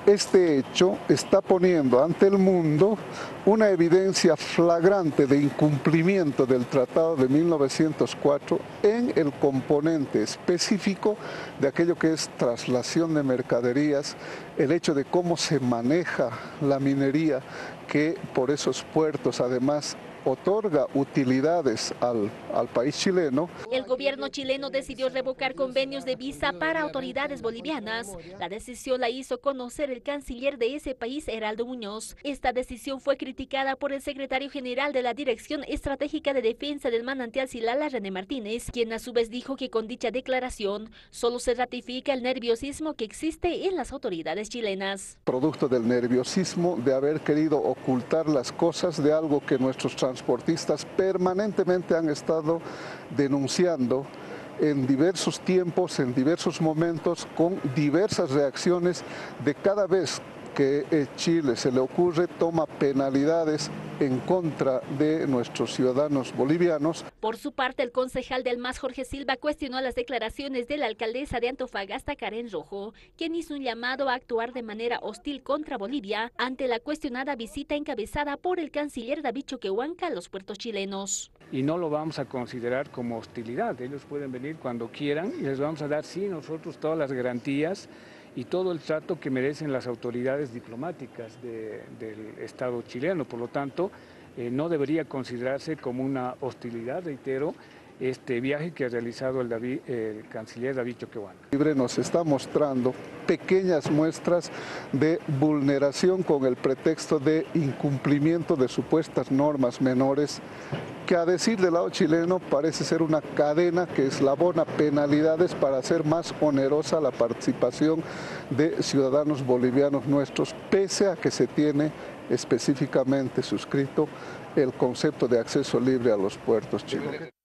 Este hecho está poniendo ante el mundo una evidencia flagrante de incumplimiento del Tratado de 1904 en el componente específico de aquello que es traslación de mercaderías, el hecho de cómo se maneja la minería, que por esos puertos además otorga utilidades al país chileno. El gobierno chileno decidió revocar convenios de visa para autoridades bolivianas. La decisión la hizo conocer el canciller de ese país, Heraldo Muñoz. Esta decisión fue criticada por el secretario general de la Dirección Estratégica de Defensa del Manantial Silala, René Martínez, quien a su vez dijo que con dicha declaración solo se ratifica el nerviosismo que existe en las autoridades chilenas. Producto del nerviosismo de haber querido ocultar las cosas de algo que nuestros transportistas permanentemente han estado denunciando en diversos tiempos, en diversos momentos, con diversas reacciones de cada vez que Chile se le ocurre, toma penalidades en contra de nuestros ciudadanos bolivianos. Por su parte, el concejal del MAS, Jorge Silva, cuestionó las declaraciones de la alcaldesa de Antofagasta, Karen Rojo, quien hizo un llamado a actuar de manera hostil contra Bolivia ante la cuestionada visita encabezada por el canciller David Choquehuanca a los puertos chilenos. Y no lo vamos a considerar como hostilidad, ellos pueden venir cuando quieran y les vamos a dar, sí, nosotros todas las garantías y todo el trato que merecen las autoridades diplomáticas del Estado chileno. Por lo tanto, no debería considerarse como una hostilidad, reitero, este viaje que ha realizado el canciller David Choquehuanca. Nos está mostrando pequeñas muestras de vulneración con el pretexto de incumplimiento de supuestas normas menores, que a decir del lado chileno parece ser una cadena que eslabona penalidades para hacer más onerosa la participación de ciudadanos bolivianos nuestros, pese a que se tiene específicamente suscrito el concepto de acceso libre a los puertos chilenos.